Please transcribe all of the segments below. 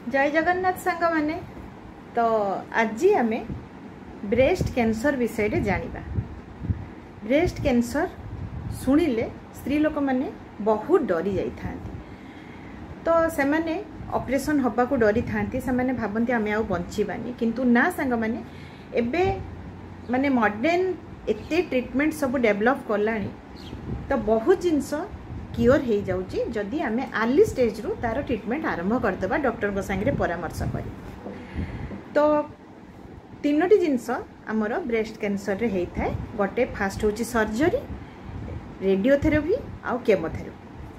जय जगन्नाथ सांग माने। तो आज आम ब्रेस्ट कैंसर विषय रे जानिबा। ब्रेस्ट कैंसर शुणिले स्त्री लोक माने बहुत डरी जाई थांती। तो से माने ऑपरेशन हबा को डरी थांती। से माने भाबंती आमे आउ बंचीबानी, किंतु ना सांग माने एबे माने मॉडर्न एते ट्रीटमेंट सब डेवलप करलानी। तो बहुत जिनस क्योर हो जाउची जदि आमे अर्ली स्टेज रु तार ट्रीटमेंट आरंभ करदेबा डॉक्टर को संगे परामर्श करी। तो तीनोटी जिनस आमर ब्रेस्ट कैंसर रे हेई थाए। गोटे फास्ट होची सर्जरी, रेडियोथेरापी आउ केमोथेरापी।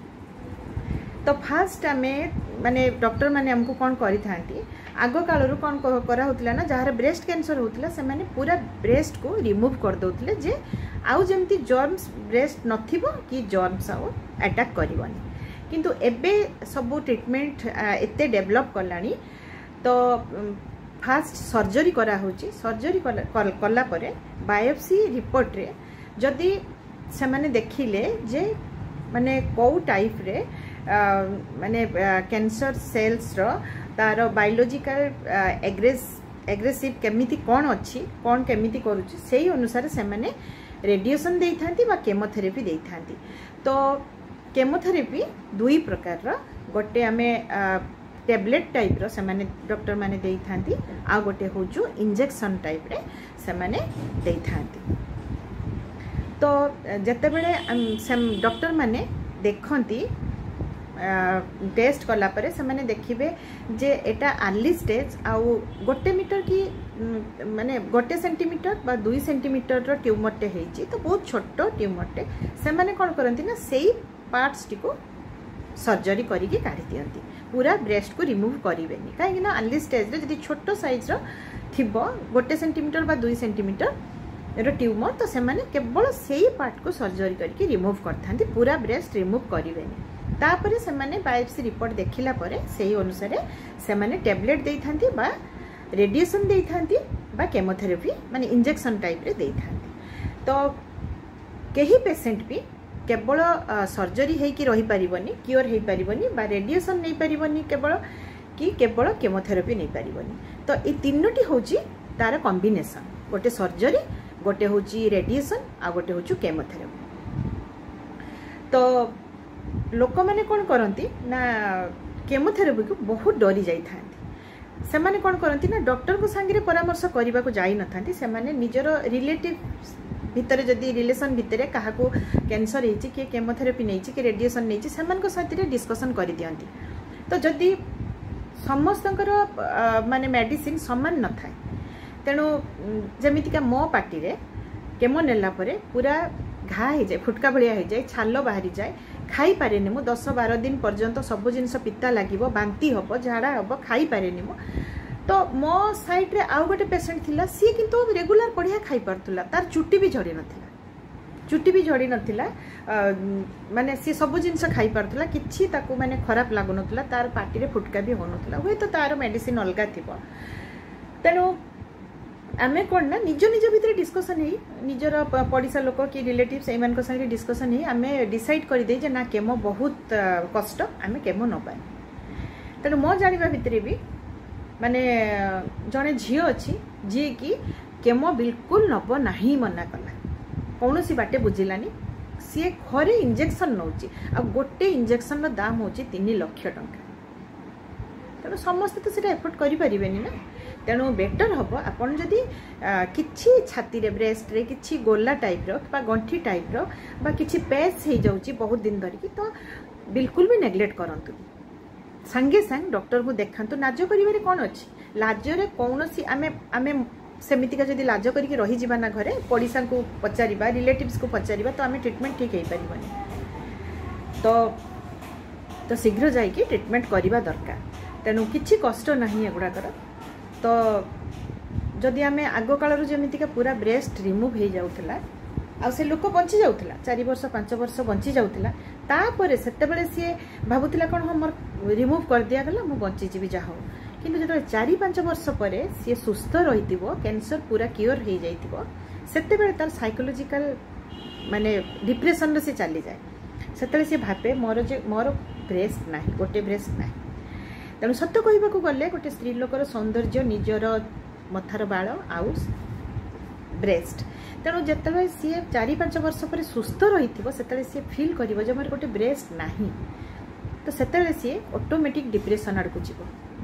तो फास्ट आमे माने डॉक्टर माने हमको कौन करी थांती, आगो काल कौन करा होतिला ना, जहार ब्रेस्ट कैंसर होतिला से माने पूरा ब्रेस्ट को रिमूव कर दोतिले जे आउ जेमती जर्म्स ब्रेस्ट नथिबो कि जर्म्स आउ अटैक करिवनी। किंतु एबे सब ट्रीटमेंट एते डेवलप करलानी। तो फास्ट सर्जरी करा होची। सर्जरी कला परे बायोप्सी रिपोर्ट रे जदि से माने देखिले जे माने को टाइप रे माने कैंसर सेल्स रो तार बायोलॉजिकल एग्रेसिव केमिति कौन अच्छी कौन केमिति करूची सेही अनुसार से माने रेडिएशन देई थांती बा केमोथेरेपी देई थांती। तो केमोथेरेपी दुई प्रकार रो, गोटे आमे टैबलेट टाइप रो से माने डॉक्टर माने देई थांती, आ गोटे होजु इंजेक्शन टाइप रे से माने देई थांती। तो जते बेले डॉक्टर माने देखंती टेस्ट कला परे से माने देखिबे जे एटा अर्ली स्टेज आउ गोटे मीटर की माने गोटे सेंटीमीटर बा 2 सेंटीमीटर रो ट्यूमर टे हेची। तो बहुत छोट ट्यूमर टे से माने कोन करंती ना सेही पार्ट्स टी को सर्जरी करी के काढी दियंती। पूरा ब्रेस्ट को रिमूव करिवेनी, काहे ना अर्ली स्टेज रे जदी छोट साइज रो थिबो गोटे सेंटीमीटर बा 2 सेंटीमीटर रो ट्यूमर, तो से माने केवल सेही पार्ट को सर्जरी करके रिमूव करथांती, पूरा ब्रेस्ट रिमूव करिवेनी। तापरे से माने बायोप्सी रिपोर्ट देखिला परे सेही अनुसार से माने टैबलेट देई थांती बा रेडिएशन देई थांती बा केमोथेरेपी माने इंजेक्शन टाइप रे देई थांती। तो केही पेशेंट भी केवल सर्जरी हेई कि रही परिबनी, क्योर हेई परिबनी बा रेडिएशन नै परिबनी केवल केमोथेरेपी नै परिबनी। तो ए तीनोटी होची तार कॉम्बिनेशन, गोटे सर्जरी, गोटे होची रेडिएशन आ गोटे होची केमोथेरेपी। तो लोक माने कौन करती ना केमोथेरेपी को बहुत डरी जाई थांती। से माने कौन करती ना डॉक्टर को संगे परामर्श करबा को जाई न थांती। से माने निजर रिलेटिव भितरे जदी रिलेशन भितरे काहा को कैंसर हेची कि केमोथेरेपी नेची कि रेडिएशन नेची सेमान को साथ डिस्कशन करि दियंती। तो जदी समस्तंकर माने मेडिसिन समान न थाए, तेणु जेमितिका मो पार्टी रे केमो नेला परे पूरा घा हो जाए, फुटका भलिया हो जाए, छाल बाहरी जाए, खाई पारेनी मु 10-12 दिन पर्यंत सब जिनस पिता लागिवो, बांती हबो, झाड़ा हबो, खाई पारेनी मु। तो मो साइड रे आउ गोटे पेशेंट थिला, सी किंतु रेगुलर बढ़िया खाई पारथुला, तार चुट्टी भी झड़ी नथिला, माने सी सब जिनस खाई पारथुला, किछि ताकू माने खराब लागु नथुला, तार पार्टी रे फुटका भी हो नथुला, होय तो तार मेडिसिन अलगा थिबो। तेणु आमे कोन ना निज भितर डिस्कशन ही निजर पड़िसा लोक कि रिलेटिव से मान संगे डिस्कशन ही आमे डिसाइड कर दे जे ना केमो बहुत कष्ट, आमे केमो न पाए। तेणु मो जानिबा भितर भी माने जने झियो अच्छी जी की केमो बिल्कुल नब नाही मना कला, कौनसी बाटे बुझिलानी। सी घरे इंजेक्शन नौची आ गोटे इंजेक्शन रो दाम होची 3 लाख टंका। तेणु समस्त तो सेटा एफोर्ड करि परिबेनी ना। तेणु बेटर हम आपन जदि किछि छाती रे ब्रेस्ट रे किछि गोला टाइप रो बा गंठी टाइप रो बा किछि पैच हे जाउची बहुत दिन धरिकी, तो बिल्कुल भी नेग्लेक्ट करंतु, संगे संग डॉक्टर को देखांतु। लाज करिवारे कोन अछि, लाज रे कोनोसी आमे सेमितिका जदि लाज करिके रही जिबा ना घरे, पड़िसा को पचारिबा, रिलेटिव्स को पचारिबा, तो आमे ट्रीटमेंट ठीक हे परिबनी। तो शीघ्र जाइके ट्रीटमेंट करिबा दरकार। तेणु किछि कष्ट नाही एगुडाकर। तो जदि आमे आगो कालर जेमितिका पूरा ब्रेस्ट रिमूव हो जाउथला आ से लोक बंची जाउथला, 4 वर्ष 5 वर्ष बंची जाउथला, तापरे सेते बेले सी भाबुथिला कोन हमर रिमूव कर दिया गला मु बंची जीवी जा हो। किंतु जदि 4-5 वर्ष परे सी सुस्थ रहितिबो, कैंसर पूरा क्योर हो जाइतिबो, सेते बेले तार साइकोलॉजिकल माने डिप्रेशन रे से चली जाए। सेते से भाबे मोर ब्रेस्ट नाही, गोटे ब्रेस्ट नाही। तेणु सत्य कहवाक गले गोटे स्त्री लोकर सौंदर्य निजर मथार बाल आउ ब्रेस्ट तेणु जिते सी 4-5 वर्ष पर सुस्थ रही से सी फिल कर जब मोर गोटे ब्रेस्ट ना तो से सी ऑटोमेटिक डिप्रेशन आड़ को जीव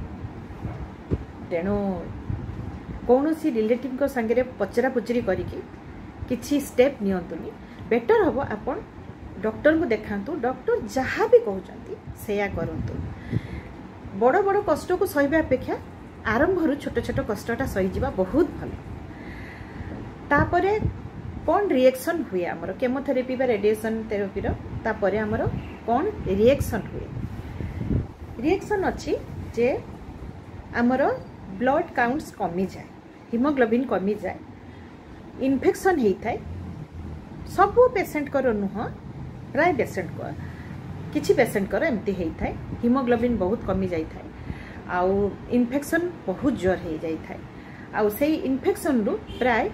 तेणु कौन सी रिलेटिव संगे पचरा पुचरी करी स्टेप नियंतुनी बेटर हम आपण डॉक्टर को देखांतु डॉक्टर जहाँ भी कहते सेया करंतु बड़ बड़ कष्ट को सहिबा अपेक्षा आरंभ छोट छोट कष्टा सहीजा बहुत भल तापरे कौन रिएक्शन हुए आमर केमोथेरेपी बा रेडिएशन थेरेपी तापर आमर कौन रिएक्शन हुए रिएक्शन अच्छी जे आमर ब्लड काउंट्स कमी जाए हिमोग्लोबिन कमी जाए इन्फेक्शन होता है सबू पेसेंट कर नुह प्राय पेसेंट को किसी पेसेंट कर एमती होता है हिमोग्लोबिन बहुत कमी जाए आउ इन्फेक्शन बहुत जोर हो जाए आउ से इन्फेक्शन रु प्राय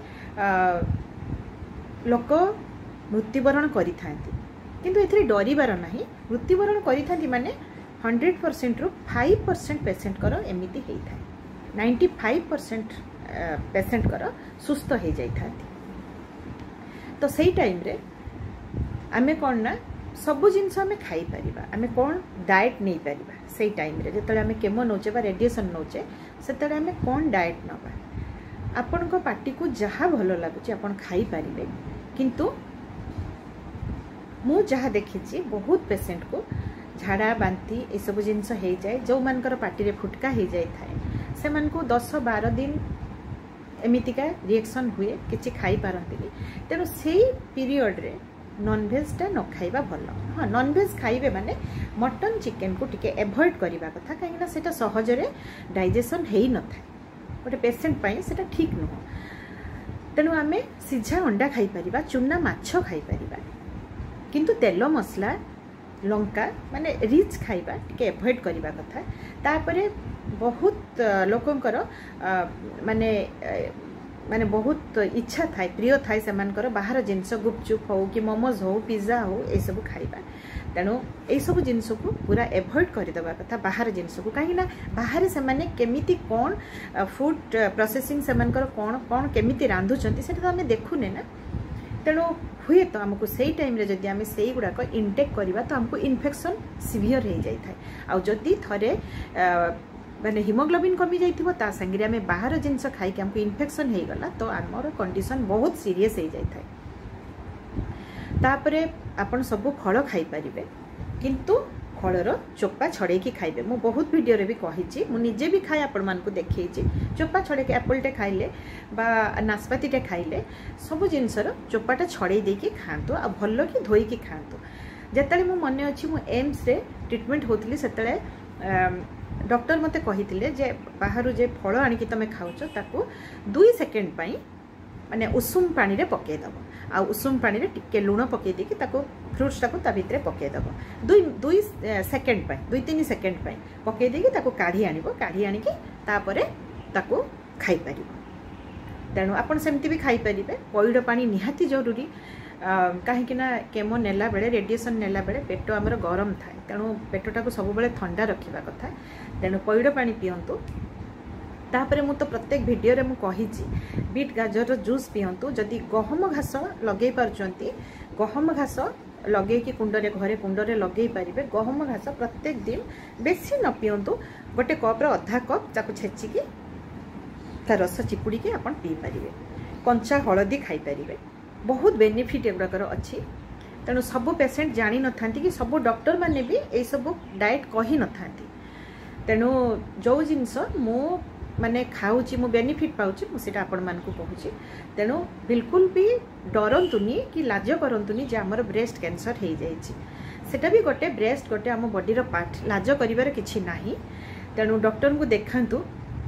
लोक मृत्युवरण करि किंतु एथरे डरिबार नाही मृत्युवरण करि माने 100% रु 5% पेसेंट कर एमिति होता है 95% पेसेंट कर सुस्थ हो जाए तो सही टाइम रे आमे कौन ना सबु जिनस आमे खाई परिबा आमे कौन डाएट नहीं परिबा सही टाइम रे जेतले आमे केमो नोचे बा रेडिएशन नोचे सेतले आमे कौन डाएट नबा आपण को पार्टी को जहाँ भल लगुच आपण खाई पारिबे किंतु मु जहाँ देखी बहुत पेसेंट को झाड़ा बांती ये सब जिनस हो जाए जो मानकर पार्टी रे फुटका हो जाए से मान को 10-12 दिन एमितिका रिएक्शन हुए किसी खाई पारंती तेणु से पीरियड रे नॉनवेज न खाइबा भल हाँ नॉनवेज खाइबे माने मटन चिकेन को टिके एवॉइड करबा कथा कहीं सेटा सहजरे डाइजेशन हेई न था गोटे पेसेंट पाई सेटा ठीक नुह तेणु आमे सिझा अंडा खाई परिबा चुना माछ खाई परिबा किंतु तेल मसला लंका माने रिच खाइबा टिके एवॉइड करबा कथा तापरे बहुत लोकंकर माने माने बहुत इच्छा थाए प्रिय थाए से मानकर बाहर जिनस गुपचुप हो कि मोमोज हो पिज्जा हो ये सब खाइबा तेणु ये सब जिनस को पूरा एवॉइड करदेवा कथा बाहर जिनस को कहीं बाहर से माने केमिति कौन फूड प्रोसेसिंग से मानकर कौन कौन केमिति रांधुचंती सेटा तो आमे देखुने ना तेणु हुए तो आमको सही टाइम रे जदि आमे सेही गुडाक इनटेक करबा तो हमको इन्फेक्शन सिवियर हो जाई थाए आ जदि थरे माने हिमोग्लोबिन कमी जाइथिबो ता संगे आमे बाहर जिनस खाई के हमको इन्फेक्शन हो गला तो आमर कंडीशन बहुत सीरियस हो जाई थाए तापरे आपण सब फल खाई परिबे किंतु फलर चोपा छड़े की खाइबे मु बहुत वीडियो रे भी कहिछि मु निजे भी खाए आपण मान को देखैछि चोपा छड़े के एप्पल टे खाइले बा नाशपाती टे खाइले सब जिनसर चोपाटा छड़े दे के खांतो आ भल्लो की धोई की खांतो जेतले मु मने अछि मु एम्स रे ट्रीटमेंट होतली सेतले डॉक्टर मते कहिथिले जे बाहरु जे फल आनी कि तमे खाउछो ताकू 2 सेकंड पई माने उषुम पानी रे पके दबो आ उषुम पानी रे टिके लूण पके देकी ताको फ्रूट्स ताको ता भितरे पके दबो 2 सेकंड पई 2-3 सेकंड पई पके देकी ताको काढी आनिबो काढी आनी कि तापरे ताको खाई परिबो तेणु आपण सेमती भी खाई परिबे पइड पानी निहाती जरूरी कहीं केमो नेला बेले रेडिएशन नेला बेले पेट आमर गरम थाए तेणु पेटटा को सब बेले ठंडा रखिबा कथा तेणु पइड पानी पियंतु तापरे मु तो प्रत्येक वीडियो रे मु कहिछि बीट गाजर जूस पियंतु जदि गहम घास लगे पारचंती गहम घास लगे कि कुंडरे घरे कुंडरे लगे पारिबे गहम घास प्रत्येक दिन बेसी न पियंतु गोटे कप रो आधा कप ताको छेची की ता रस चिपुड़ी के आपण पी पारिबे कंचा हळदी खाई पारिबे बहुत बेनिफिट एगुड़ाकर अच्छी तेणु सब पेसेंट जानी न थांती कि सब डॉक्टर माने भी ये सब डाएट कही न थांती तेणु जो जिनस मु माने खाऊची मु बेनिफिट पाउची मु सेटा आपण मान को कहूची तेणु बिल्कुल भी डरंतुनी कि लाज करंतुनी जे हमर ब्रेस्ट कैंसर हे जाईची सेटा भी गोटे ब्रेस्ट गोटे हम बॉडी रो पार्ट लाज करिवार किछि नाही तेणु डॉक्टर को देखांतु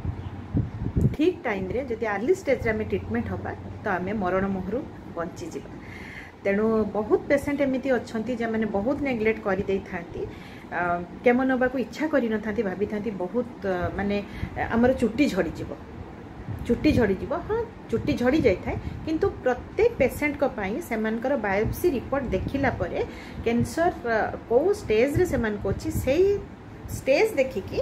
ठीक टाइम रे जदि अर्ली स्टेज रे हमें ट्रीटमेंट होबा तो आमे मरण मुहरु बंची जीवा तेणु बहुत पेसेंट एमती अच्छा जे मैंने बहुत नेग्लेक्ट कर दे थांती केमो नबा को इच्छा करि न थांती भाभी थांती बहुत माने हमर चुट्टी झड़ी जीव चुट्टी झड़ी जीव हाँ चुट्टी झड़ी जाए थाए किंतु प्रत्येक पेसेंट को पाई सेमानकर बायोप्सी रिपोर्ट देखिला परे कैंसर को स्टेज रे सेमान को अछि सेही स्टेज देखिकी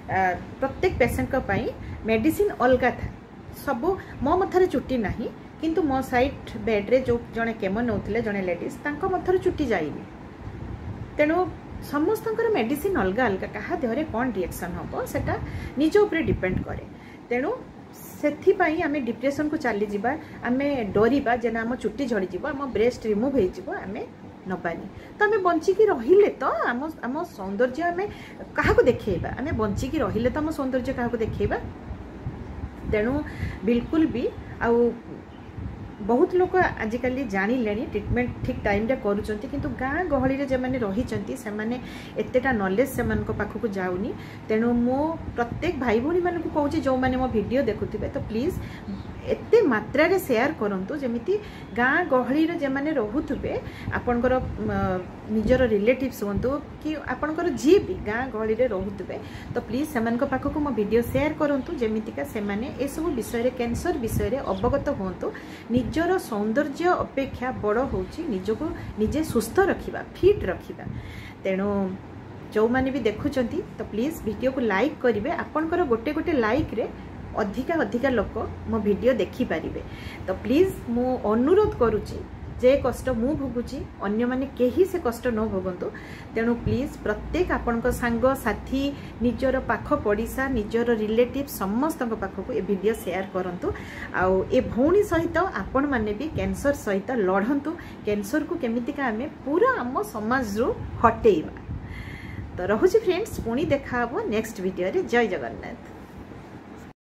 प्रत्येक पेसेंट को पाई मेडिसिन अलग था सब मो मथारे चुट्टी नहीं किंतु मो साइड बेड रे जो जने केमो नौथिले जने लेडीज तांको मथारे चुट्टी जाइनी तेणु समस्त मेडिसिन अलग अलग क्या देहरे कौन रिएक्शन हम सेटा निज उपर डिपेंड करे तेणु से आम डिप्रेशन को चली जावा आम डरवा जे आम चुट्टी झड़ी आम ब्रेस्ट रिमूव हो नबानी तो आम बंचिकी रहिले तो आम सौंदर्य आम क्या देखेबा आम बंचिकी रहिले तो आम सौंदर्य क्या देखेबा तेणु बिल्कुल भी आउ बहुत लोग आजिकल जानिले ट्रिटमेंट ठीक टाइम रे करूचंती किंतु गाँ गहली रे जे माने रहिचंती से माने एतेटा नॉलेज से मान पाखक जाऊनी तेणु मो प्रत्येक भाई भौणी मान को कहूँ जो माने मो वीडियो देखुथिबे तो प्लीज एते मात्रा रे शेयर करंतु जेमिति गाँ गहली रे जे माने रहुथुबे आपनकर निजर रिलेटिव्स होंतु कि आपनकर जी भी गाँ गहली रे रहुथुबे तो प्लीज सेमान को पाखक मो वीडियो शेयर करंतु जेमितिका से माने ए सब विषय रे कैंसर विषय रे अवगत होंतु निजर सौंदर्य अपेक्षा बड़ होची निजको निजे सुस्थ रखिबा फिट रखिबा तेणु जो माने भी देखुचंती तो प्लीज वीडियो को लाइक करिवे आपनकर गोटे गोटे लाइक रे अधिका अधिका लोक मो वीडियो देखि पारिबे तो प्लीज मु अनुरोध करूची जे कष्ट मु भोगुची अन्य माने केही से कष्ट न भोगंतु तेणु प्लीज प्रत्येक आपनक सांग साथी निजर पाख पड़िसा निजर रिलेटिव समस्त पाखक ए वीडियो शेयर करंतु आउ ए भौणी सहित आपण माने भी कैंसर सहित लड़ंतु कैंसर को केमितिका आमे पूरा आम समाज रु हटेइबा तो रहुची फ्रेंड्स पुणी देखा नेक्स्ट वीडियो रे जय जगन्नाथ।